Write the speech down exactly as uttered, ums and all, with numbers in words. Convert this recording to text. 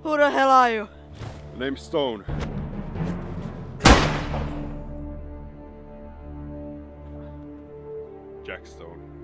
Who the hell are you? My name's Stone. Jack Stone.